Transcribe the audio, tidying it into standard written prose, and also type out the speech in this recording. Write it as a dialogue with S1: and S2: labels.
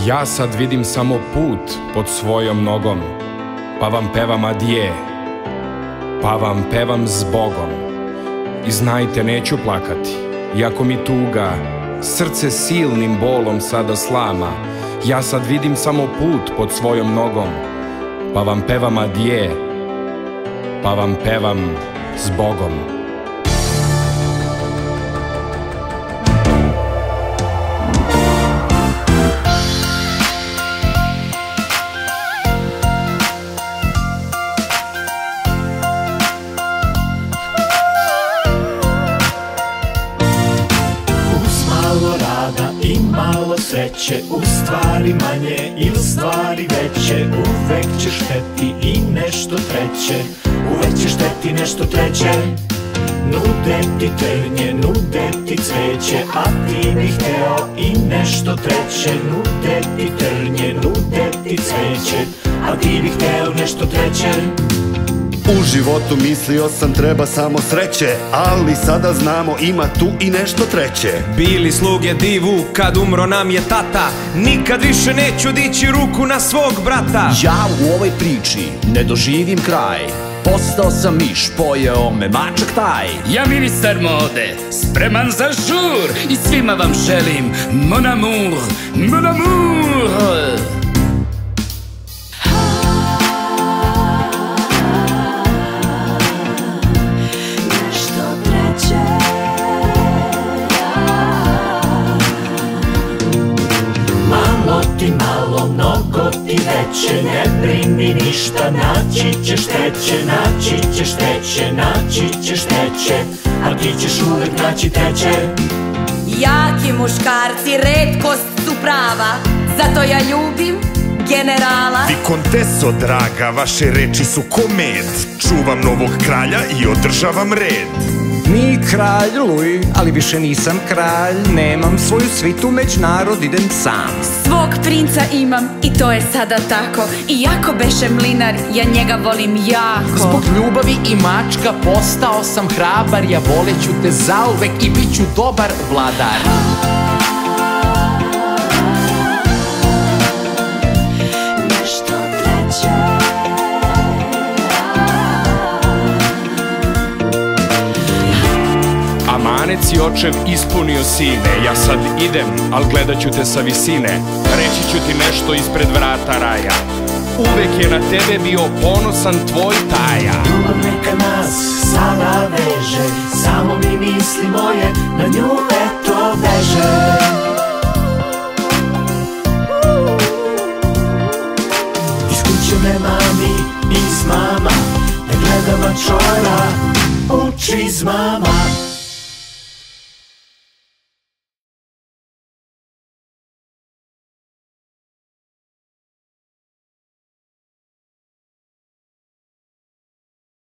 S1: Ja sad vidim samo put pod svojom nogom, pa vam pevam adije, pa vam pevam s Bogom. I znajte, neću plakati, iako mi tuga srce silnim bolom sada slama. Ja sad vidim samo put pod svojom nogom, pa vam pevam adije, pa vam pevam s Bogom.
S2: I malo sreće, u stvari manje ili stvari veće, uvek ćeš hteti i nešto treće, uvek ćeš hteti nešto treće. Nude ti trnje, nude ti cveće, a ti bih hteo i nešto treće. Nude ti trnje, nude ti cveće, a ti bih hteo nešto treće.
S3: U životu mislio sam treba samo sreće, ali sada znamo ima tu i nešto treće.
S4: Bili sluge divu kad umro nam je tata, nikad više neću dići ruku na svog brata.
S5: Ja u ovoj priči ne doživim kraj, postao sam miš, pojeo me mačak taj.
S6: Ja ministar mode, spreman za žur i svima vam želim mon amour, mon amour.
S2: Malo, mnogo ti veće, ne brini ništa, naći ćeš treće, naći ćeš treće, naći ćeš treće, a ti ćeš uvek naći treće.
S7: Jaki muškarci retkost su prava, zato ja ljubim generala.
S8: Vikonteso draga, vaše reči su ko med, čuvam novog kralja i održavam red.
S4: Mi kralj Luj, ali više nisam kralj, nemam svoju svitu, među narod idem sam.
S7: Svog princa imam i to je sada tako, iako beše mlinar, ja njega volim jako.
S5: Zbog ljubavi i mačka postao sam hrabar, ja voleću te zauvek i bit ću dobar vladar.
S1: Amanet si očev ispunio sine, ja sad idem, al gledat ću te sa visine. Reći ću ti nešto ispred vrata raja, uvek je na tebe bio ponosan tvoj taja.
S2: Ljubav neka nas sada veže, samo mi misli moje na nju eto beže. Iz kuće me mami, iz mama, ne gledam čora, uči iz mama.